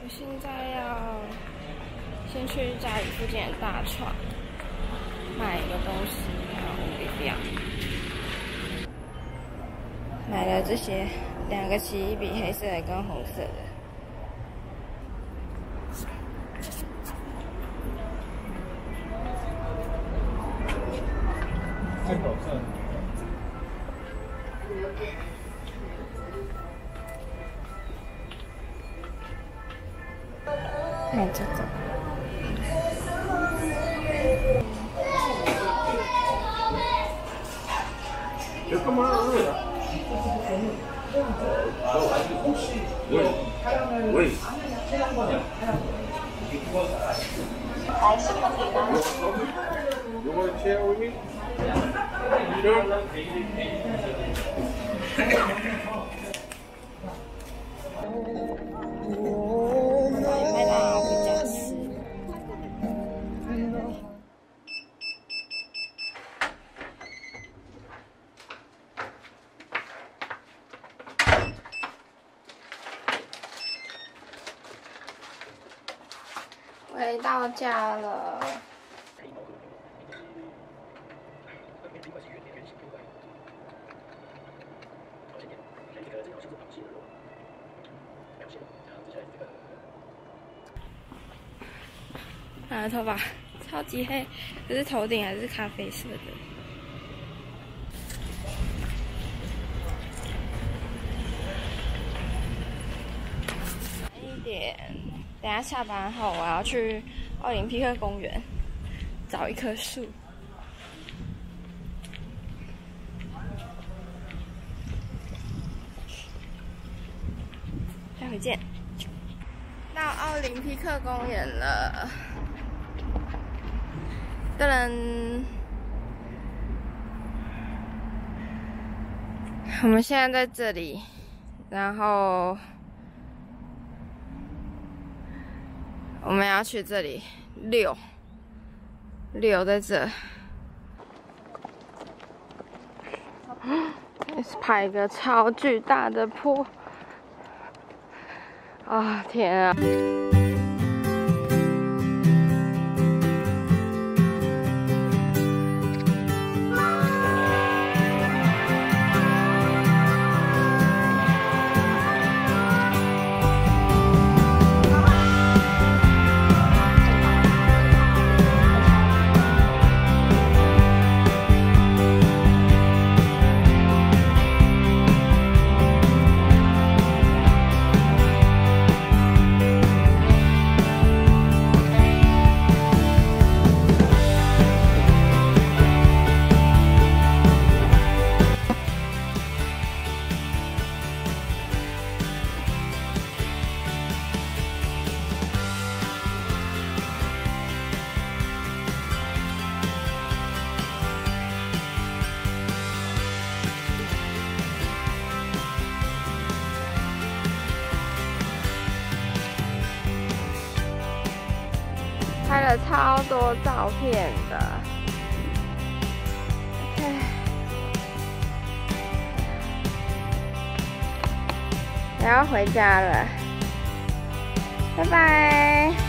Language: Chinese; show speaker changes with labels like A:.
A: 我现在要先去家里附近的大创买一个东西，然后不要。买了这些2个奇异笔，黑色的跟红色的。
B: 太保证。
A: 买这个。
B: 有干嘛？喂。You want to share with me? Sure. 麦当劳比较吃。回到家了。头发超级黑，可是头顶还是咖啡色的。晚一点，等下下班后我要去奥林匹克公园找一棵树。待会见。到奥林匹克公园了。噔噔，我们现在在这里，然后我们要去这里溜在这，是爬一个超巨大的坡，啊天啊！拍了超多照片的。OK， 我要回家了，拜拜。